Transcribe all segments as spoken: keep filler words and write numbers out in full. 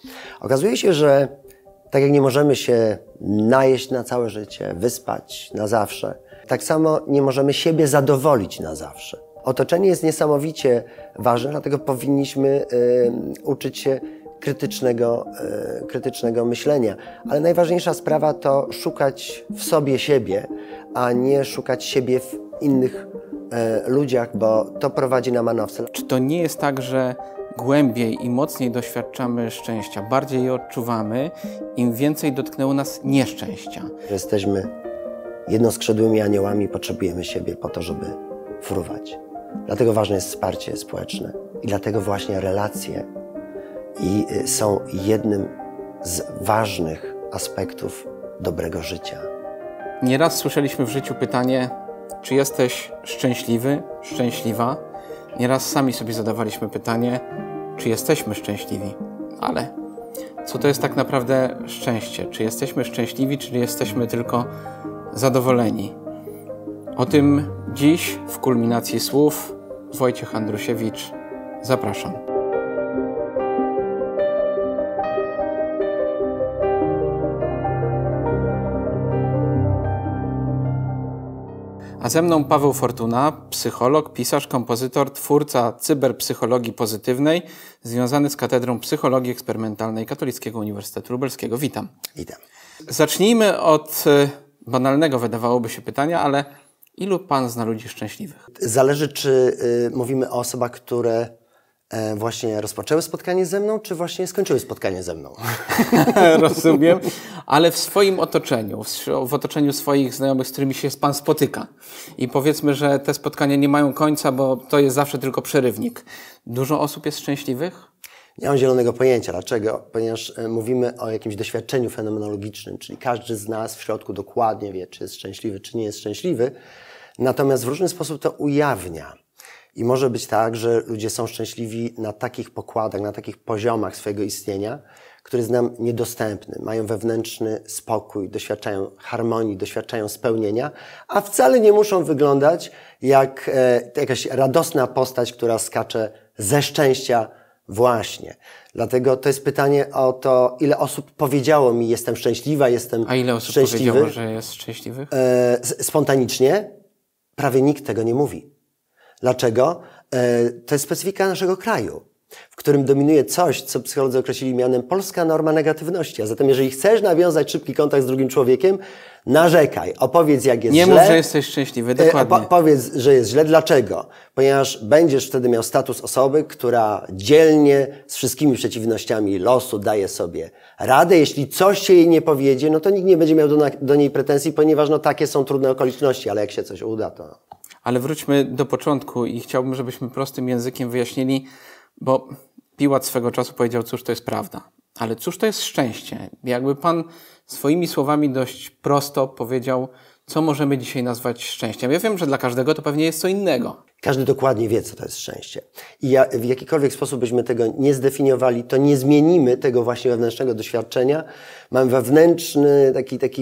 Okazuje się, że tak jak nie możemy się najeść na całe życie, wyspać na zawsze, tak samo nie możemy siebie zadowolić na zawsze. Otoczenie jest niesamowicie ważne, dlatego powinniśmy y, uczyć się krytycznego, y, krytycznego myślenia. Ale najważniejsza sprawa to szukać w sobie siebie, a nie szukać siebie w innych y, ludziach, bo to prowadzi na manowce. Czy to nie jest tak, że głębiej i mocniej doświadczamy szczęścia, bardziej je odczuwamy, im więcej dotknęło nas nieszczęścia? Jesteśmy jednoskrzydłymi aniołami, potrzebujemy siebie po to, żeby fruwać. Dlatego ważne jest wsparcie społeczne i dlatego właśnie relacje i są jednym z ważnych aspektów dobrego życia. Nieraz słyszeliśmy w życiu pytanie, czy jesteś szczęśliwy, szczęśliwa? Nieraz sami sobie zadawaliśmy pytanie, czy jesteśmy szczęśliwi? Ale co to jest tak naprawdę szczęście? Czy jesteśmy szczęśliwi, czy jesteśmy tylko zadowoleni? O tym dziś w kulminacji słów Wojciech Andrusiewicz. Zapraszam. A ze mną Paweł Fortuna, psycholog, pisarz, kompozytor, twórca cyberpsychologii pozytywnej, związany z Katedrą Psychologii Eksperymentalnej Katolickiego Uniwersytetu Lubelskiego. Witam. Witam. Zacznijmy od banalnego, wydawałoby się, pytania, ale ilu Pan zna ludzi szczęśliwych? Zależy, czy y, mówimy o osobach, które e, właśnie rozpoczęły spotkanie ze mną, czy właśnie skończyły spotkanie ze mną. Rozumiem, ale w swoim otoczeniu, w, w otoczeniu swoich znajomych, z którymi się Pan spotyka i powiedzmy, że te spotkania nie mają końca, bo to jest zawsze tylko przerywnik. Dużo osób jest szczęśliwych? Nie mam zielonego pojęcia. Dlaczego? Ponieważ e, mówimy o jakimś doświadczeniu fenomenologicznym, czyli każdy z nas w środku dokładnie wie, czy jest szczęśliwy, czy nie jest szczęśliwy. Natomiast w różny sposób to ujawnia. I może być tak, że ludzie są szczęśliwi na takich pokładach, na takich poziomach swojego istnienia, który jest nam niedostępny. Mają wewnętrzny spokój, doświadczają harmonii, doświadczają spełnienia, a wcale nie muszą wyglądać jak e, jakaś radosna postać, która skacze ze szczęścia właśnie. Dlatego to jest pytanie o to, ile osób powiedziało mi, jestem szczęśliwa, jestem A ile osób szczęśliwy. powiedziało, że jest szczęśliwych? E, spontanicznie prawie nikt tego nie mówi. Dlaczego? E, to jest specyfika naszego kraju, w którym dominuje coś, co psycholodzy określili mianem polska norma negatywności. A zatem, jeżeli chcesz nawiązać szybki kontakt z drugim człowiekiem, narzekaj, opowiedz, jak jest nie źle. Nie mów, że jesteś szczęśliwy, dokładnie. E, po, powiedz, że jest źle. Dlaczego? Ponieważ będziesz wtedy miał status osoby, która dzielnie z wszystkimi przeciwnościami losu daje sobie radę. Jeśli coś się jej nie powiedzie, no to nikt nie będzie miał do, do niej pretensji, ponieważ no takie są trudne okoliczności, ale jak się coś uda, to... Ale wróćmy do początku i chciałbym, żebyśmy prostym językiem wyjaśnili, bo Piłat swego czasu powiedział, cóż to jest prawda. Ale cóż to jest szczęście? Jakby Pan swoimi słowami dość prosto powiedział, co możemy dzisiaj nazwać szczęściem. Ja wiem, że dla każdego to pewnie jest co innego. Każdy dokładnie wie, co to jest szczęście. I ja, w jakikolwiek sposób byśmy tego nie zdefiniowali, to nie zmienimy tego właśnie wewnętrznego doświadczenia. Mam wewnętrzny, taki, taki,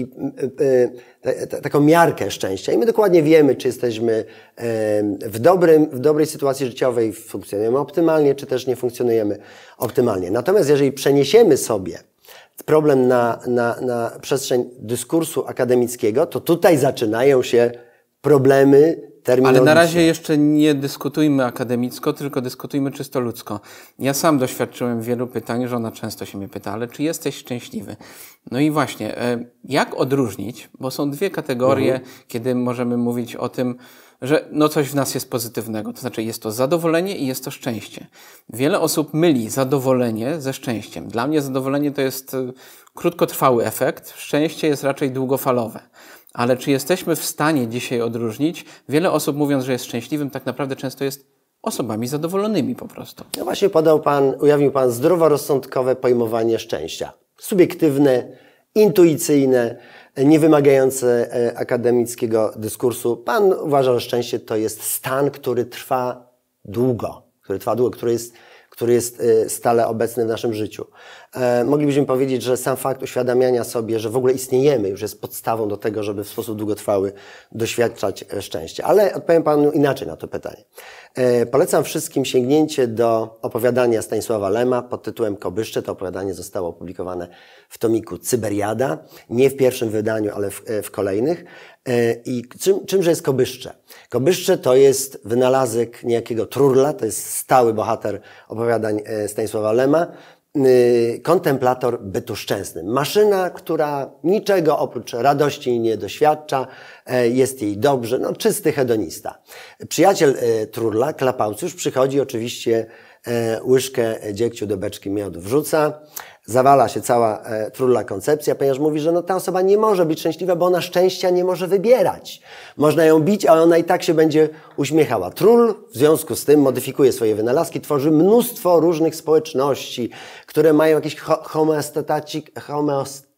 yy, yy, taką miarkę szczęścia i my dokładnie wiemy, czy jesteśmy yy, w, dobrym, w dobrej sytuacji życiowej, funkcjonujemy optymalnie, czy też nie funkcjonujemy optymalnie. Natomiast jeżeli przeniesiemy sobie problem na, na, na przestrzeń dyskursu akademickiego, to tutaj zaczynają się problemy terminologiczne. Ale na razie jeszcze nie dyskutujmy akademicko, tylko dyskutujmy czysto ludzko. Ja sam doświadczyłem wielu pytań, żona często się mnie pyta, ale czy jesteś szczęśliwy? No i właśnie, jak odróżnić, bo są dwie kategorie, mhm. kiedy możemy mówić o tym, że no coś w nas jest pozytywnego, to znaczy jest to zadowolenie i jest to szczęście. Wiele osób myli zadowolenie ze szczęściem. Dla mnie zadowolenie to jest krótkotrwały efekt, szczęście jest raczej długofalowe. Ale czy jesteśmy w stanie dzisiaj odróżnić? Wiele osób, mówiąc, że jest szczęśliwym, tak naprawdę często jest osobami zadowolonymi po prostu. No właśnie podał Pan, ujawnił Pan zdroworozsądkowe pojmowanie szczęścia. Subiektywne, intuicyjne, niewymagające akademickiego dyskursu. Pan uważa, że szczęście to jest stan, który trwa długo, który trwa długo, który jest, który jest stale obecny w naszym życiu. E, moglibyśmy powiedzieć, że sam fakt uświadamiania sobie, że w ogóle istniejemy, już jest podstawą do tego, żeby w sposób długotrwały doświadczać szczęścia. Ale odpowiem Panu inaczej na to pytanie. E, polecam wszystkim sięgnięcie do opowiadania Stanisława Lema pod tytułem Kobyszcze. To opowiadanie zostało opublikowane w tomiku Cyberiada. Nie w pierwszym wydaniu, ale w, w kolejnych. E, I czym, czymże jest Kobyszcze? Kobyszcze to jest wynalazek niejakiego Trurla, to jest stały bohater opowiadań Stanisława Lema, kontemplator bytu szczęsnym. Maszyna, która niczego oprócz radości nie doświadcza, jest jej dobrze, no czysty hedonista. Przyjaciel Trurla, Klapaucjusz, przychodzi oczywiście łyżkę dziegciu do beczki miodu wrzuca, zawala się cała e, Trurla koncepcja, ponieważ mówi, że no ta osoba nie może być szczęśliwa, bo ona szczęścia nie może wybierać. Można ją bić, ale ona i tak się będzie uśmiechała. Trull w związku z tym modyfikuje swoje wynalazki, tworzy mnóstwo różnych społeczności, które mają jakiś ho homeostacik, homeostacik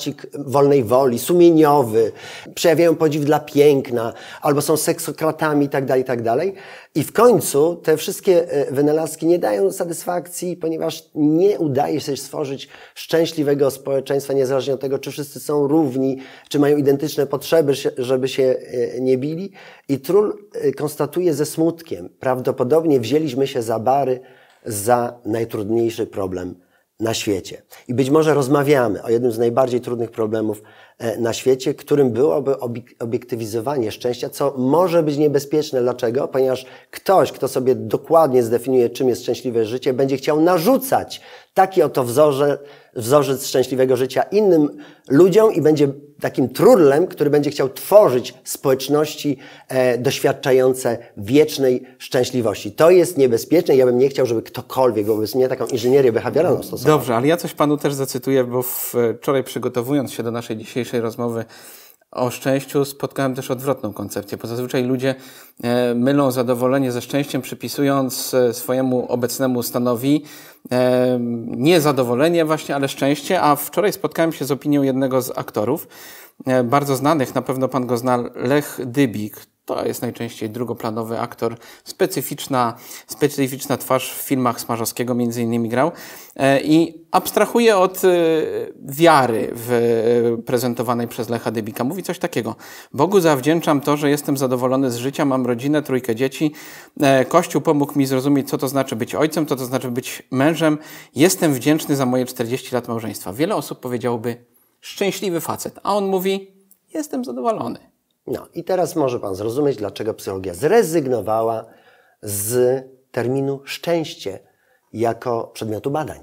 wolnej woli, sumieniowy, przejawiają podziw dla piękna, albo są seksokratami i tak dalej, i tak dalej. I w końcu te wszystkie wynalazki nie dają satysfakcji, ponieważ nie udaje się stworzyć szczęśliwego społeczeństwa, niezależnie od tego, czy wszyscy są równi, czy mają identyczne potrzeby, żeby się nie bili. I Trull konstatuje ze smutkiem, prawdopodobnie wzięliśmy się za bary za najtrudniejszy problem na świecie. I być może rozmawiamy o jednym z najbardziej trudnych problemów na świecie, którym byłoby obiektywizowanie szczęścia, co może być niebezpieczne. Dlaczego? Ponieważ ktoś, kto sobie dokładnie zdefiniuje, czym jest szczęśliwe życie, będzie chciał narzucać taki oto wzorzec, wzorzec szczęśliwego życia innym ludziom i będzie takim Trullem, który będzie chciał tworzyć społeczności e, doświadczające wiecznej szczęśliwości. To jest niebezpieczne. Ja bym nie chciał, żeby ktokolwiek wobec mnie taką inżynierię behawioralną stosował. Dobrze, ale ja coś Panu też zacytuję, bo wczoraj przygotowując się do naszej dzisiejszej rozmowy o szczęściu, spotkałem też odwrotną koncepcję, bo zazwyczaj ludzie e, mylą zadowolenie ze szczęściem, przypisując e, swojemu obecnemu stanowi e, nie zadowolenie właśnie, ale szczęście, a wczoraj spotkałem się z opinią jednego z aktorów, e, bardzo znanych, na pewno Pan go zna, Lech Dybik. To jest najczęściej drugoplanowy aktor, specyficzna, specyficzna twarz w filmach Smarzowskiego między innymi grał i abstrahuje od wiary w prezentowanej przez Lecha Dybika. Mówi coś takiego. Bogu zawdzięczam to, że jestem zadowolony z życia, mam rodzinę, trójkę dzieci. Kościół pomógł mi zrozumieć, co to znaczy być ojcem, co to znaczy być mężem. Jestem wdzięczny za moje czterdzieści lat małżeństwa. Wiele osób powiedziałoby szczęśliwy facet, a on mówi jestem zadowolony. No i teraz może Pan zrozumieć, dlaczego psychologia zrezygnowała z terminu szczęście jako przedmiotu badań.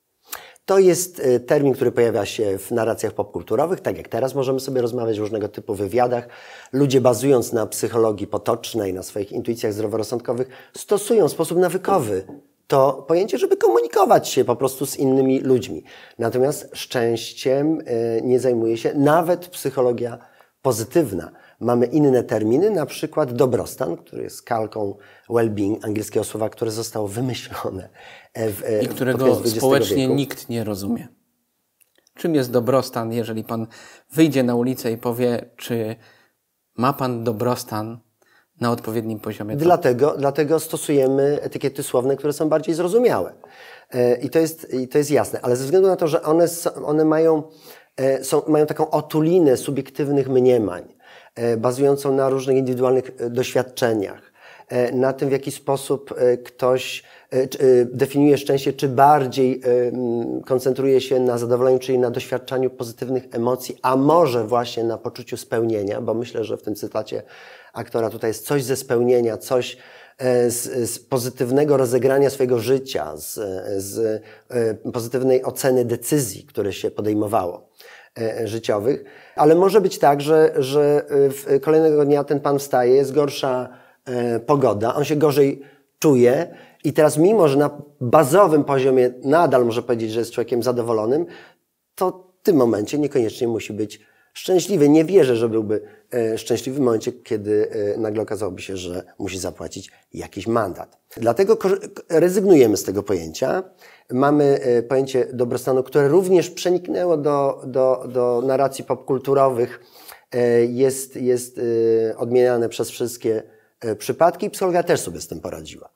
To jest termin, który pojawia się w narracjach popkulturowych, tak jak teraz możemy sobie rozmawiać w różnego typu wywiadach. Ludzie bazując na psychologii potocznej, na swoich intuicjach zdroworozsądkowych, stosują w sposób nawykowy to pojęcie, żeby komunikować się po prostu z innymi ludźmi. Natomiast szczęściem nie zajmuje się nawet psychologia pozytywna. Mamy inne terminy, na przykład dobrostan, który jest kalką well-being, angielskiego słowa, które zostało wymyślone w I którego społecznie nikt nie rozumie. Czym jest dobrostan, jeżeli Pan wyjdzie na ulicę i powie, czy ma Pan dobrostan na odpowiednim poziomie? Dlatego, dlatego stosujemy etykiety słowne, które są bardziej zrozumiałe. I to jest, i to jest jasne. Ale ze względu na to, że one, one mają, są, mają taką otulinę subiektywnych mniemań, bazującą na różnych indywidualnych doświadczeniach, na tym, w jaki sposób ktoś definiuje szczęście, czy bardziej koncentruje się na zadowoleniu, czyli na doświadczaniu pozytywnych emocji, a może właśnie na poczuciu spełnienia, bo myślę, że w tym cytacie aktora tutaj jest coś ze spełnienia, coś z, z pozytywnego rozegrania swojego życia, z, z pozytywnej oceny decyzji, które się podejmowało życiowych, ale może być tak, że, że kolejnego dnia ten pan wstaje, jest gorsza pogoda, on się gorzej czuje i teraz mimo, że na bazowym poziomie nadal może powiedzieć, że jest człowiekiem zadowolonym, to w tym momencie niekoniecznie musi być szczęśliwy. Nie wierzę, że byłby szczęśliwy w momencie, kiedy nagle okazałoby się, że musi zapłacić jakiś mandat. Dlatego rezygnujemy z tego pojęcia. Mamy pojęcie dobrostanu, które również przeniknęło do, do, do narracji popkulturowych. Jest, jest odmieniane przez wszystkie przypadki i psychologia też sobie z tym poradziła.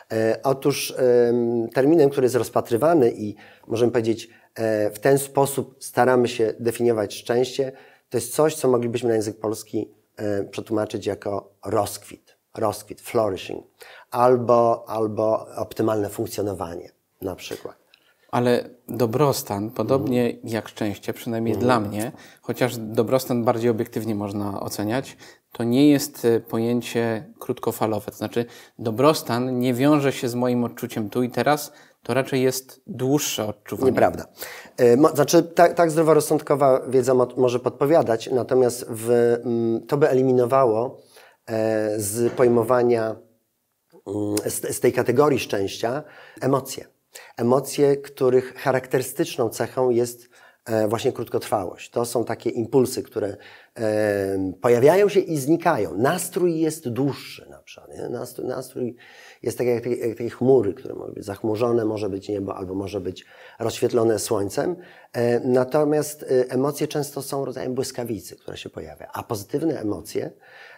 Otóż terminem, który jest rozpatrywany i możemy powiedzieć w ten sposób staramy się definiować szczęście, to jest coś, co moglibyśmy na język polski przetłumaczyć jako rozkwit, rozkwit, flourishing, albo, albo optymalne funkcjonowanie na przykład. Ale dobrostan, podobnie mm. jak szczęście, przynajmniej mm. dla mnie, chociaż dobrostan bardziej obiektywnie można oceniać, to nie jest pojęcie krótkofalowe. To znaczy dobrostan nie wiąże się z moim odczuciem tu i teraz, to raczej jest dłuższe odczuwanie. Nieprawda. Znaczy tak, tak zdroworozsądkowa wiedza mo może podpowiadać, natomiast w, to by eliminowało z pojmowania, z, z tej kategorii szczęścia emocje. Emocje, których charakterystyczną cechą jest właśnie krótkotrwałość. To są takie impulsy, które pojawiają się i znikają. Nastrój jest dłuższy na przykład. Nie? Nastrój, nastrój jest tak jak, jak takie chmury, które mogą być zachmurzone, może być niebo, albo może być rozświetlone słońcem. Natomiast emocje często są rodzajem błyskawicy, która się pojawia. A pozytywne emocje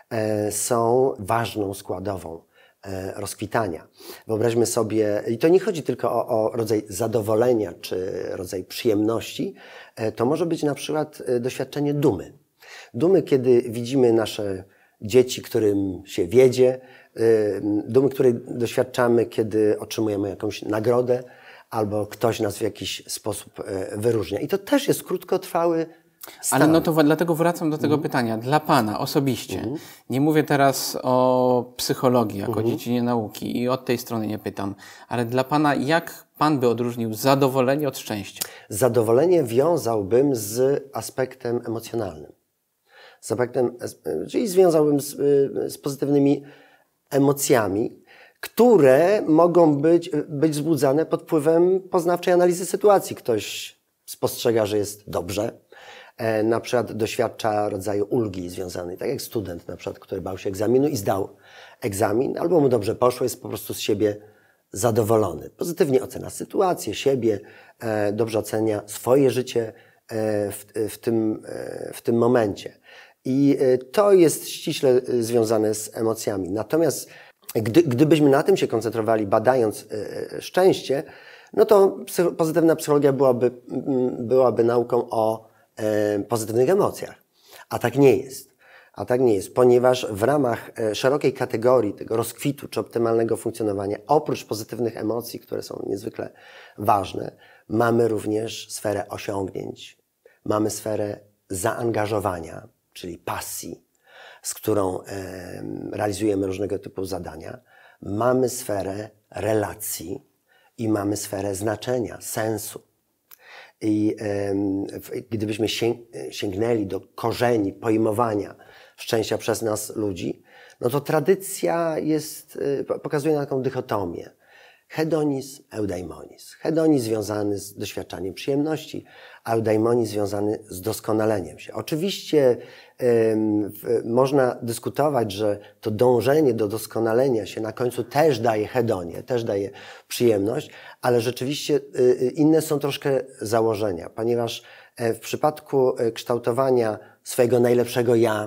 są ważną składową rozkwitania. Wyobraźmy sobie, i to nie chodzi tylko o, o rodzaj zadowolenia czy rodzaj przyjemności, to może być na przykład doświadczenie dumy. Dumy, kiedy widzimy nasze dzieci, którym się wiedzie, dumy, której doświadczamy, kiedy otrzymujemy jakąś nagrodę albo ktoś nas w jakiś sposób wyróżnia. I to też jest krótkotrwały stan. Ale no to dlatego wracam do tego mm. pytania. Dla Pana osobiście, mm. nie mówię teraz o psychologii jako mm. dziedzinie nauki i od tej strony nie pytam, ale dla Pana jak Pan by odróżnił zadowolenie od szczęścia? Zadowolenie wiązałbym z aspektem emocjonalnym. Z aspektem, czyli związałbym z, z pozytywnymi emocjami, które mogą być, być wzbudzane pod wpływem poznawczej analizy sytuacji. Ktoś spostrzega, że jest dobrze, na przykład doświadcza rodzaju ulgi związanej, tak jak student na przykład, który bał się egzaminu i zdał egzamin, albo mu dobrze poszło, jest po prostu z siebie zadowolony. Pozytywnie ocenia sytuację, siebie, dobrze ocenia swoje życie w, w, tym, w tym momencie. I to jest ściśle związane z emocjami. Natomiast gdy, gdybyśmy na tym się koncentrowali, badając szczęście, no to pozytywna psychologia byłaby, byłaby nauką o pozytywnych emocjach. A tak nie jest. A tak nie jest, ponieważ w ramach szerokiej kategorii tego rozkwitu czy optymalnego funkcjonowania, oprócz pozytywnych emocji, które są niezwykle ważne, mamy również sferę osiągnięć, mamy sferę zaangażowania, czyli pasji, z którą e, realizujemy różnego typu zadania, mamy sferę relacji i mamy sferę znaczenia, sensu. I e, gdybyśmy sięgnęli do korzeni pojmowania szczęścia przez nas ludzi, no to tradycja jest, pokazuje na taką dychotomię. Hedonizm, eudaimonizm. Hedonizm związany z doświadczaniem przyjemności, a eudaimonizm związany z doskonaleniem się. Oczywiście ym, w, można dyskutować, że to dążenie do doskonalenia się na końcu też daje hedonię, też daje przyjemność, ale rzeczywiście y, inne są troszkę założenia, ponieważ y, w przypadku y, kształtowania swojego najlepszego ja,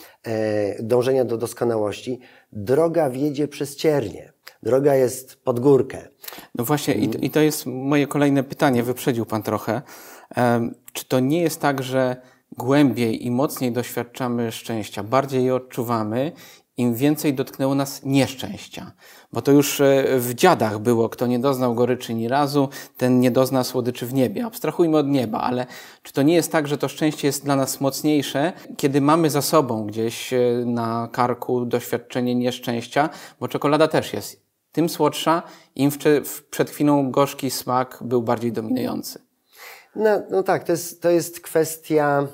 y, dążenia do doskonałości, droga wiedzie przez ciernie. Droga jest pod górkę. No właśnie i, i to jest moje kolejne pytanie, wyprzedził Pan trochę. Um, czy to nie jest tak, że głębiej i mocniej doświadczamy szczęścia, bardziej je odczuwamy, im więcej dotknęło nas nieszczęścia? Bo to już w dziadach było, kto nie doznał goryczy ni razu, ten nie dozna słodyczy w niebie. Abstrahujmy od nieba, ale czy to nie jest tak, że to szczęście jest dla nas mocniejsze, kiedy mamy za sobą gdzieś na karku doświadczenie nieszczęścia, bo czekolada też jest tym słodsza, im przed chwilą gorzki smak był bardziej dominujący. No, no tak, to jest, to jest kwestia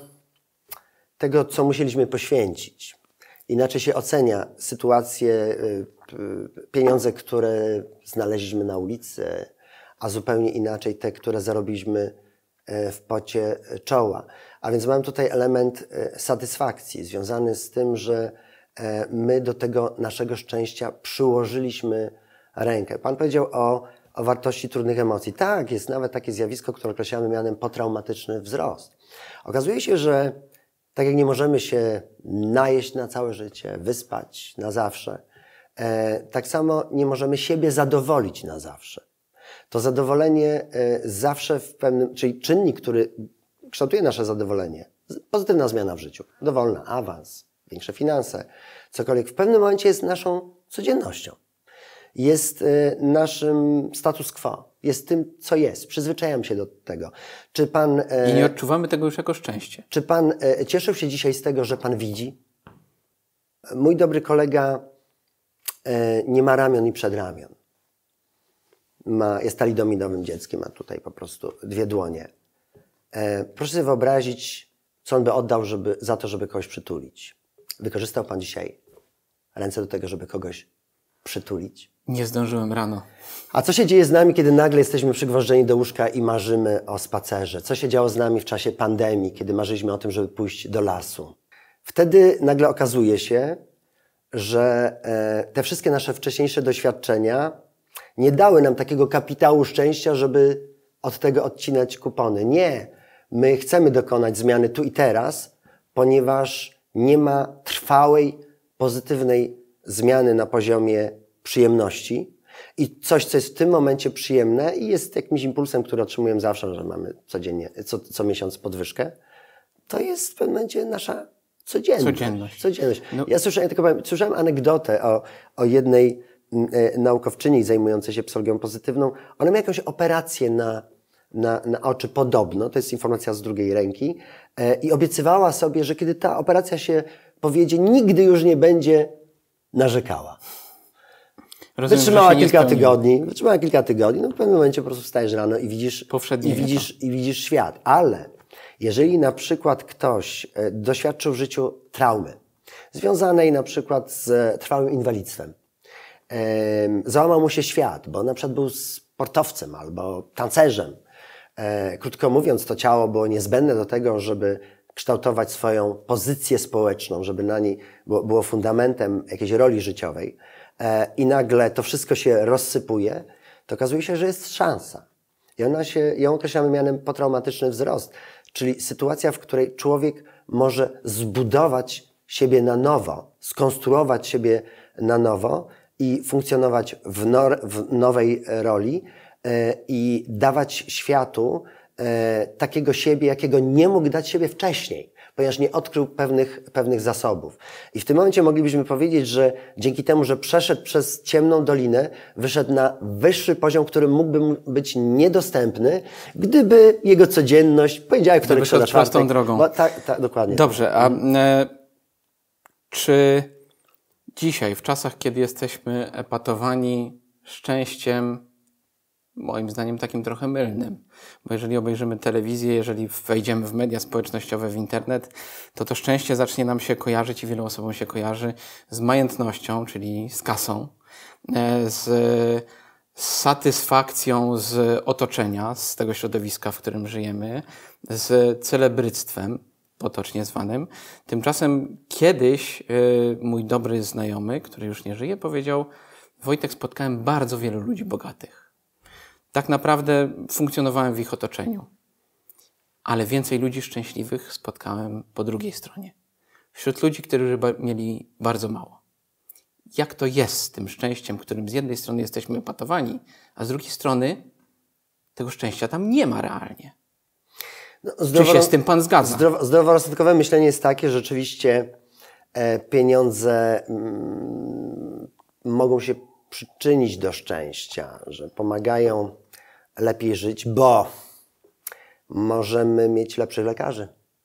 tego, co musieliśmy poświęcić. Inaczej się ocenia sytuację, pieniądze, które znaleźliśmy na ulicy, a zupełnie inaczej te, które zarobiliśmy w pocie czoła. A więc mamy tutaj element satysfakcji związany z tym, że my do tego naszego szczęścia przyłożyliśmy rękę. Pan powiedział o, o wartości trudnych emocji. Tak, jest nawet takie zjawisko, które określamy mianem potraumatyczny wzrost. Okazuje się, że tak jak nie możemy się najeść na całe życie, wyspać na zawsze, E, tak samo nie możemy siebie zadowolić na zawsze. To zadowolenie e, zawsze w pewnym, czyli czynnik, który kształtuje nasze zadowolenie, pozytywna zmiana w życiu, dowolna, awans, większe finanse, cokolwiek, w pewnym momencie jest naszą codziennością. Jest e, naszym status quo, jest tym, co jest. Przyzwyczajam się do tego. Czy pan... E, I nie odczuwamy tego już jako szczęście. Czy pan e, cieszył się dzisiaj z tego, że pan widzi? Mój dobry kolega e, nie ma ramion i przedramion. Ma, jest talidomidowym dzieckiem, ma tutaj po prostu dwie dłonie. E, proszę sobie wyobrazić, co on by oddał żeby, za to, żeby kogoś przytulić. Wykorzystał pan dzisiaj ręce do tego, żeby kogoś przytulić? Nie zdążyłem rano. A co się dzieje z nami, kiedy nagle jesteśmy przygwożdżeni do łóżka i marzymy o spacerze? Co się działo z nami w czasie pandemii, kiedy marzyliśmy o tym, żeby pójść do lasu? Wtedy nagle okazuje się, że e, te wszystkie nasze wcześniejsze doświadczenia nie dały nam takiego kapitału szczęścia, żeby od tego odcinać kupony. Nie. My chcemy dokonać zmiany tu i teraz, ponieważ nie ma trwałej, pozytywnej zmiany na poziomie przyjemności i coś, co jest w tym momencie przyjemne i jest jakimś impulsem, który otrzymujemy zawsze, że mamy codziennie, co, co miesiąc podwyżkę, to jest w pewnym momencie nasza codzienność. Codzienność. codzienność. No. Ja słyszałem, tylko powiem, słyszałem anegdotę o, o jednej e, naukowczyni zajmującej się psychologią pozytywną. Ona miała jakąś operację na, na, na oczy podobno, to jest informacja z drugiej ręki, e, i obiecywała sobie, że kiedy ta operacja się powiedzie, nigdy już nie będzie narzekała. Rozumiem, Wytrzymała kilka spełniło. tygodni, wytrzymała kilka tygodni, no w pewnym momencie po prostu wstajesz rano i widzisz, Powszednie i widzisz, i widzisz świat. Ale jeżeli na przykład ktoś e, doświadczył w życiu traumy, związanej na przykład z trwałym inwalidztwem, e, załamał mu się świat, bo na przykład był sportowcem albo tancerzem. E, krótko mówiąc, to ciało było niezbędne do tego, żeby kształtować swoją pozycję społeczną, żeby na niej było, było fundamentem jakiejś roli życiowej, e, i nagle to wszystko się rozsypuje, to okazuje się, że jest szansa. I ona się, ją określamy mianem potraumatyczny wzrost, czyli sytuacja, w której człowiek może zbudować siebie na nowo, skonstruować siebie na nowo i funkcjonować w, nor, w nowej roli e, i dawać światu e, takiego siebie, jakiego nie mógł dać siebie wcześniej, ponieważ nie odkrył pewnych, pewnych zasobów. I w tym momencie moglibyśmy powiedzieć, że dzięki temu, że przeszedł przez ciemną dolinę, wyszedł na wyższy poziom, który mógłby mu być niedostępny, gdyby jego codzienność, poniedziałek, wtorek, środa, czwartek... prostą drogą. Bo, tak, tak, dokładnie. Dobrze, a e, czy dzisiaj, w czasach, kiedy jesteśmy epatowani szczęściem, moim zdaniem takim trochę mylnym, bo jeżeli obejrzymy telewizję, jeżeli wejdziemy w media społecznościowe, w internet, to to szczęście zacznie nam się kojarzyć i wielu osobom się kojarzy z majętnością, czyli z kasą, z, z satysfakcją z otoczenia, z tego środowiska, w którym żyjemy, z celebryctwem, potocznie zwanym. Tymczasem kiedyś yy, mój dobry znajomy, który już nie żyje, powiedział: Wojtek, spotkałem bardzo wielu ludzi bogatych. Tak naprawdę funkcjonowałem w ich otoczeniu. Ale więcej ludzi szczęśliwych spotkałem po drugiej stronie. Wśród ludzi, którzy mieli bardzo mało. Jak to jest z tym szczęściem, którym z jednej strony jesteśmy epatowani, a z drugiej strony tego szczęścia tam nie ma realnie? No, zdrowo, Czy się z tym pan zgadza? Zdrowo, zdroworozsądkowe myślenie jest takie, że rzeczywiście e, pieniądze mm, mogą się przyczynić do szczęścia, że pomagają lepiej żyć, bo możemy mieć lepszych lekarzy,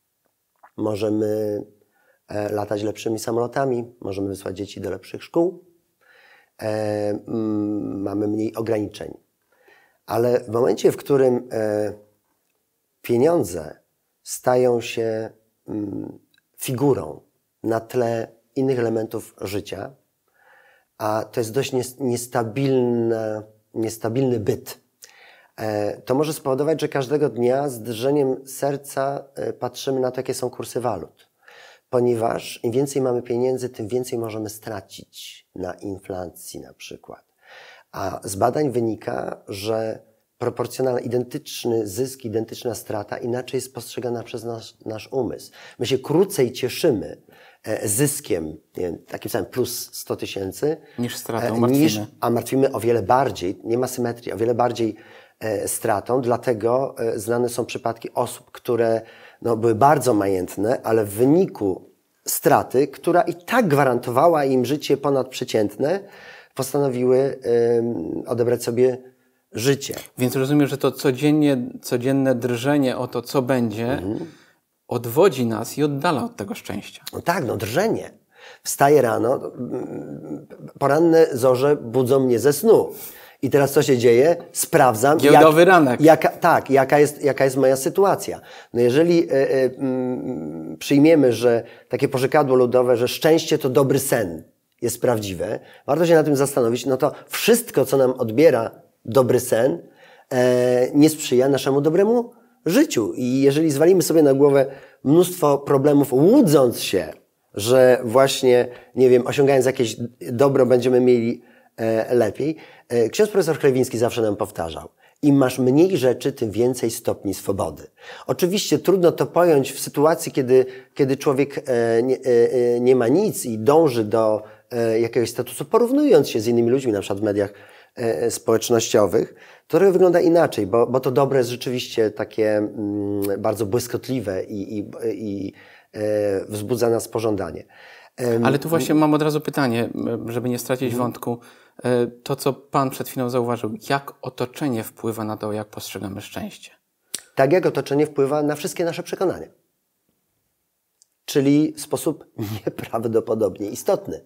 możemy e, latać lepszymi samolotami, możemy wysłać dzieci do lepszych szkół, e, mm, mamy mniej ograniczeń. Ale w momencie, w którym e, pieniądze stają się mm, figurą na tle innych elementów życia, a to jest dość niestabilny, niestabilny byt, to może spowodować, że każdego dnia z drżeniem serca patrzymy na to, jakie są kursy walut. Ponieważ im więcej mamy pieniędzy, tym więcej możemy stracić na inflacji na przykład. A z badań wynika, że proporcjonalna, identyczny zysk, identyczna strata inaczej jest postrzegana przez nasz, nasz umysł. My się krócej cieszymy zyskiem, nie wiem, takim samym plus sto tysięcy, niż stratą martwimy. Niż, a martwimy o wiele bardziej, nie ma symetrii, o wiele bardziej e, stratą, dlatego e, znane są przypadki osób, które no, były bardzo majętne, ale w wyniku straty, która i tak gwarantowała im życie ponadprzeciętne, postanowiły e, odebrać sobie życie. Więc rozumiem, że to codziennie, codzienne drżenie o to, co będzie, mhm. odwodzi nas i oddala od tego szczęścia. No tak, no drżenie. Wstaję rano, poranne zorze budzą mnie ze snu. I teraz co się dzieje? Sprawdzam. Giełdowy jak, ranek. Jaka, tak, jaka jest, jaka jest moja sytuacja. No jeżeli y, y, y, przyjmiemy, że takie porzekadło ludowe, że szczęście to dobry sen jest prawdziwe, warto się na tym zastanowić, no to wszystko, co nam odbiera dobry sen, e, nie sprzyja naszemu dobremu życiu. I jeżeli zwalimy sobie na głowę mnóstwo problemów, łudząc się, że właśnie, nie wiem, osiągając jakieś dobro będziemy mieli e, lepiej. E, ksiądz profesor Chlewiński zawsze nam powtarzał, im masz mniej rzeczy, tym więcej stopni swobody. Oczywiście trudno to pojąć w sytuacji, kiedy, kiedy człowiek e, nie, e, nie ma nic i dąży do e, jakiegoś statusu, porównując się z innymi ludźmi, na przykład w mediach e, społecznościowych. To trochę wygląda inaczej, bo, bo to dobro jest rzeczywiście takie mm, bardzo błyskotliwe i, i, i wzbudza nas pożądanie. Ale tu właśnie mam od razu pytanie, żeby nie stracić mhm. wątku. To, co Pan przed chwilą zauważył, jak otoczenie wpływa na to, jak postrzegamy szczęście? Tak jak otoczenie wpływa na wszystkie nasze przekonania. Czyli w sposób nieprawdopodobnie istotny.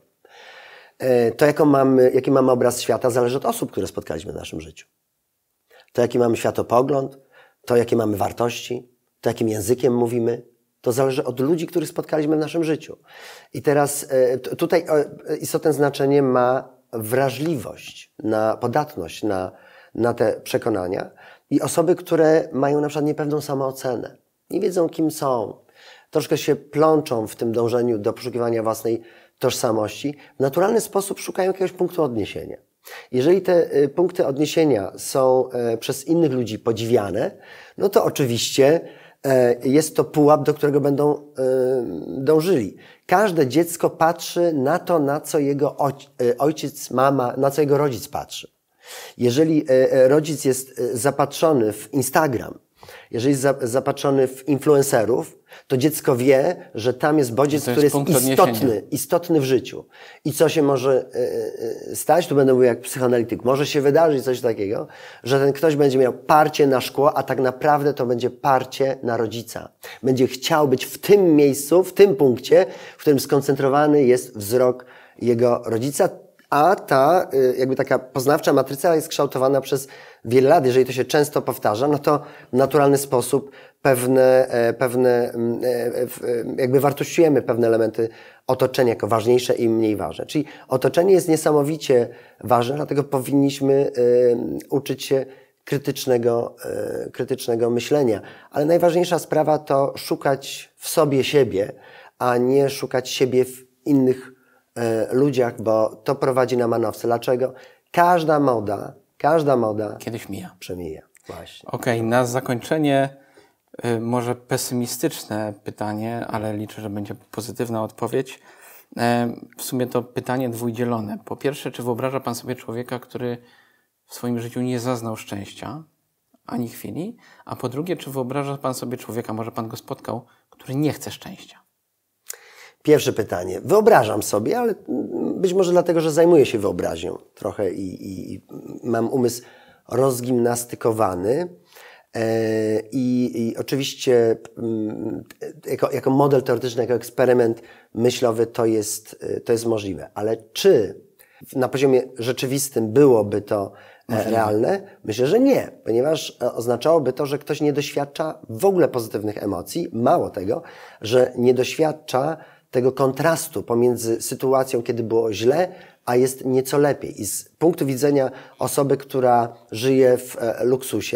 To, jaką mamy, jaki mamy obraz świata, zależy od osób, które spotkaliśmy w naszym życiu. To, jaki mamy światopogląd, to, jakie mamy wartości, to, jakim językiem mówimy, to zależy od ludzi, których spotkaliśmy w naszym życiu. I teraz tutaj istotne znaczenie ma wrażliwość, na podatność na, na te przekonania i osoby, które mają na przykład niepewną samoocenę, nie wiedzą, kim są, troszkę się plączą w tym dążeniu do poszukiwania własnej tożsamości, w naturalny sposób szukają jakiegoś punktu odniesienia. Jeżeli te punkty odniesienia są przez innych ludzi podziwiane, no to oczywiście jest to pułap, do którego będą dążyli. Każde dziecko patrzy na to, na co jego ojciec, mama, na co jego rodzic patrzy. Jeżeli rodzic jest zapatrzony w Instagram, jeżeli jest zapatrzony w influencerów, to dziecko wie, że tam jest bodziec, który jest istotny, istotny w życiu. I co się może stać, tu będę mówił jak psychoanalityk, może się wydarzyć coś takiego, że ten ktoś będzie miał parcie na szkło, a tak naprawdę to będzie parcie na rodzica. Będzie chciał być w tym miejscu, w tym punkcie, w którym skoncentrowany jest wzrok jego rodzica, a ta jakby taka poznawcza matryca jest kształtowana przez wiele lat. Jeżeli to się często powtarza, no to w naturalny sposób pewne, pewne jakby wartościujemy pewne elementy otoczenia jako ważniejsze i mniej ważne. Czyli otoczenie jest niesamowicie ważne, dlatego powinniśmy uczyć się krytycznego, krytycznego myślenia. Ale najważniejsza sprawa to szukać w sobie siebie, a nie szukać siebie w innych ludziach, bo to prowadzi na manowce. Dlaczego? Każda moda, każda moda kiedyś mija. Przemija. Właśnie. Okej, okay, na zakończenie y, może pesymistyczne pytanie, ale liczę, że będzie pozytywna odpowiedź. Y, w sumie to pytanie dwudzielone. Po pierwsze, czy wyobraża Pan sobie człowieka, który w swoim życiu nie zaznał szczęścia ani chwili? A po drugie, czy wyobraża Pan sobie człowieka, może Pan go spotkał, który nie chce szczęścia? Pierwsze pytanie. Wyobrażam sobie, ale być może dlatego, że zajmuję się wyobraźnią trochę i, i, i mam umysł rozgimnastykowany. E, i, I oczywiście m, jako, jako model teoretyczny, jako eksperyment myślowy to jest, to jest możliwe. Ale czy na poziomie rzeczywistym byłoby to możliwe. Realne? Myślę, że nie, ponieważ oznaczałoby to, że ktoś nie doświadcza w ogóle pozytywnych emocji. Mało tego, że nie doświadcza tego kontrastu pomiędzy sytuacją, kiedy było źle, a jest nieco lepiej. I z punktu widzenia osoby, która żyje w luksusie,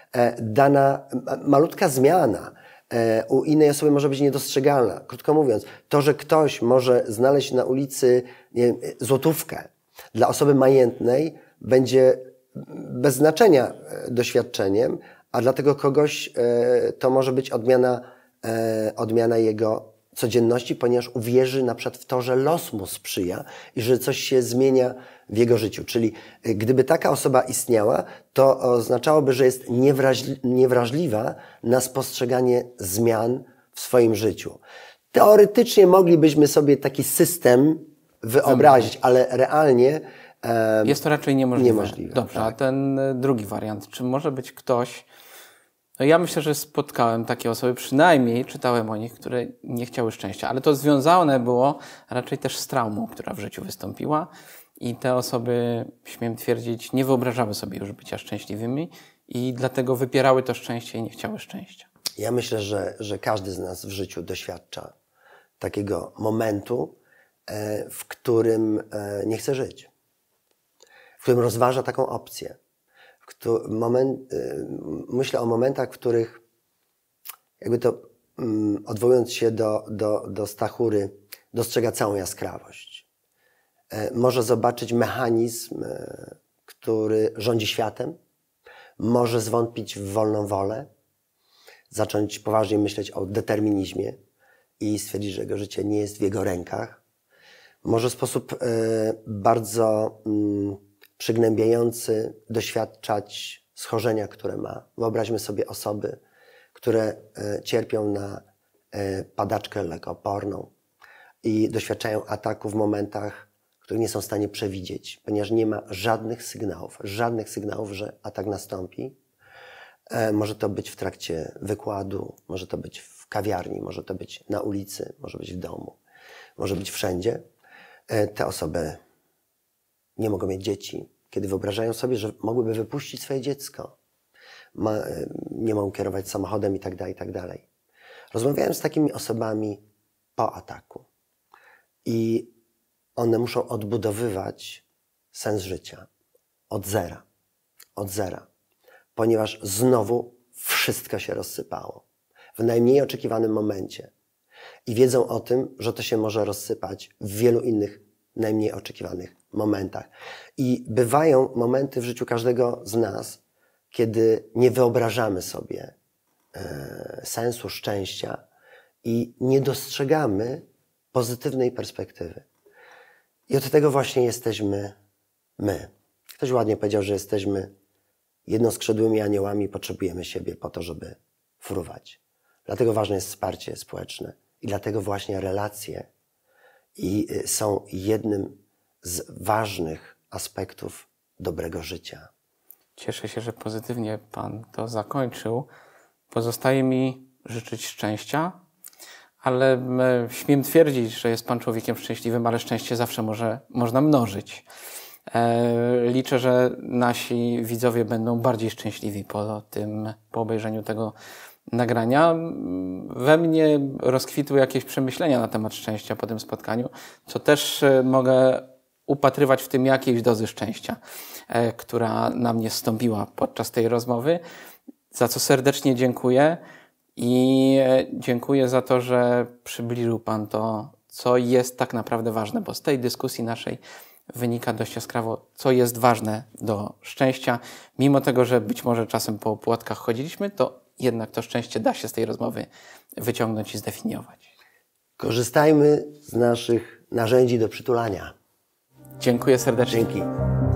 dana malutka zmiana u innej osoby może być niedostrzegalna. Krótko mówiąc, to, że ktoś może znaleźć na ulicy, nie wiem, złotówkę, dla osoby majętnej będzie bez znaczenia doświadczeniem, a dla tego kogoś to może być odmiana, odmiana jego codzienności, ponieważ uwierzy na przykład w to, że los mu sprzyja i że coś się zmienia w jego życiu. Czyli gdyby taka osoba istniała, to oznaczałoby, że jest niewrażli- niewrażliwa na spostrzeganie zmian w swoim życiu. Teoretycznie moglibyśmy sobie taki system wyobrazić, ale realnie e, jest to raczej niemożliwe. niemożliwe. Dobrze, Tak. a ten drugi wariant, czy może być ktoś, no ja myślę, że spotkałem takie osoby, przynajmniej czytałem o nich, które nie chciały szczęścia, ale to związane było raczej też z traumą, która w życiu wystąpiła i te osoby, śmiem twierdzić, nie wyobrażały sobie już bycia szczęśliwymi i dlatego wypierały to szczęście i nie chciały szczęścia. Ja myślę, że, że każdy z nas w życiu doświadcza takiego momentu, e, w którym e, nie chce żyć, w którym rozważa taką opcję. W któ- moment, e, myślę o momentach, w których, jakby to mm, odwołując się do, do, do Stachury, dostrzega całą jaskrawość. E, może zobaczyć mechanizm, e, który rządzi światem, może zwątpić w wolną wolę, zacząć poważnie myśleć o determinizmie i stwierdzić, że jego życie nie jest w jego rękach. Może w sposób e, bardzo mm, przygnębiający doświadczać schorzenia, które ma. Wyobraźmy sobie osoby, które e, cierpią na e, padaczkę lekooporną i doświadczają ataku w momentach, których nie są w stanie przewidzieć, ponieważ nie ma żadnych sygnałów, żadnych sygnałów, że atak nastąpi. E, może to być w trakcie wykładu, może to być w kawiarni, może to być na ulicy, może być w domu, może być wszędzie. E, te osoby nie mogą mieć dzieci, kiedy wyobrażają sobie, że mogłyby wypuścić swoje dziecko. Ma, e, nie mogą kierować samochodem i tak dalej, i tak dalej. Rozmawiałem z takimi osobami po ataku i one muszą odbudowywać sens życia od zera, od zera. Ponieważ znowu wszystko się rozsypało w najmniej oczekiwanym momencie. I wiedzą o tym, że to się może rozsypać w wielu innych najmniej oczekiwanych momentach. I bywają momenty w życiu każdego z nas, kiedy nie wyobrażamy sobie e, sensu szczęścia i nie dostrzegamy pozytywnej perspektywy. I od tego właśnie jesteśmy my. Ktoś ładnie powiedział, że jesteśmy jednoskrzydłymi aniołami, potrzebujemy siebie po to, żeby fruwać. Dlatego ważne jest wsparcie społeczne i dlatego właśnie relacje i są jednym z ważnych aspektów dobrego życia. Cieszę się, że pozytywnie Pan to zakończył. Pozostaje mi życzyć szczęścia, ale śmiem twierdzić, że jest Pan człowiekiem szczęśliwym, ale szczęście zawsze może, można mnożyć. Liczę, że nasi widzowie będą bardziej szczęśliwi po tym, po obejrzeniu tego nagrania. We mnie rozkwitły jakieś przemyślenia na temat szczęścia po tym spotkaniu, co też mogę upatrywać w tym jakiejś dozy szczęścia, która na mnie zstąpiła podczas tej rozmowy, za co serdecznie dziękuję i dziękuję za to, że przybliżył Pan to, co jest tak naprawdę ważne, bo z tej dyskusji naszej wynika dość jaskrawo, co jest ważne do szczęścia. Mimo tego, że być może czasem po płatkach chodziliśmy, to jednak to szczęście da się z tej rozmowy wyciągnąć i zdefiniować. Korzystajmy z naszych narzędzi do przytulania. Dziękuję serdecznie. Dzięki.